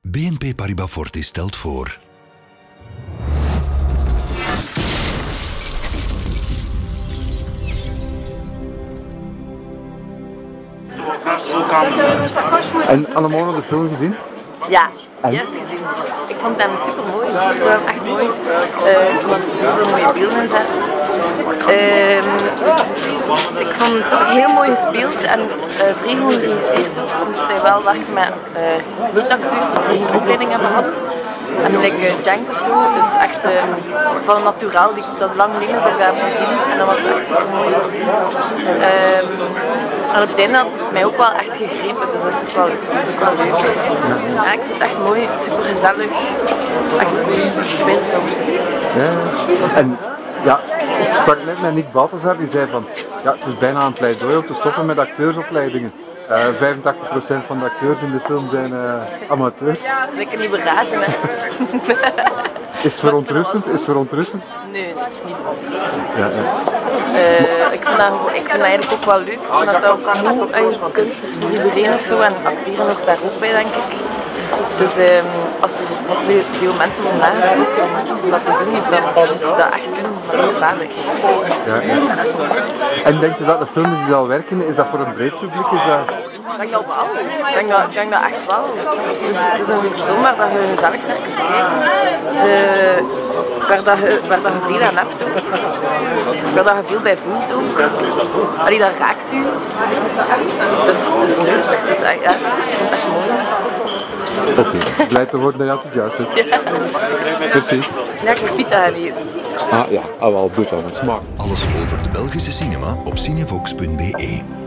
BNP Paribas Fortis stelt voor. En Anemone, de film gezien? Ja, juist gezien. Ik vond hem super mooi. Ik vond hem echt mooi. Ik vond dat er super mooie beelden in zaten. Ik vond het ook heel mooi gespeeld en vrij goed geregisseerd ook, omdat hij wel werkte met niet-acteurs of die geen opleiding hebben gehad. En like Jank of zo is echt van een naturaal, dat lang geleden is dat ik dat heb gezien en dat was echt super mooi om te zien. En op het einde had het mij ook wel echt gegrepen, dus dat is ook wel leuk. Ja, ik vind het echt mooi, super gezellig, echt cool, deze film. Ja, en ja, ik sprak net met Nick Balthazar, die zei van ja, het is bijna een pleidooi om te stoppen met acteursopleidingen. 85% van de acteurs in de film zijn amateurs. Dat is lekker niet berage, hè. Is het verontrustend? Is het verontrustend? Nee, het is niet verontrustend. Ja, ja. Ik vind dat eigenlijk ook wel leuk. Ik vind dat ook goed kunst is voor iedereen of zo en acteren hoort daar ook bij, denk ik. Dus als er nog veel mensen worden aangesproken om dat te doen, dan moeten ze dat echt doen. Dat is zalig. Ja, ja. En denk je dat de film die zal werken? Is dat voor een breed publiek? Is dat... Ik denk dat wel. Ik denk dat echt wel. Dus het is een film waar dat je gezellig naar kunt kijken. Waar dat je veel aan hebt ook. Waar dat je veel bij voelt ook. Allee, dat raakt u. Dus het is leuk. Het is echt, ja, ik vind het echt mooi. Oké, blij te horen dat je enthousiast bent. Ja. Precies. Ja, ik heb pita geleerd. Ah ja, wel goed dan, het smaakt. Alles over de Belgische cinema op cinevox.be.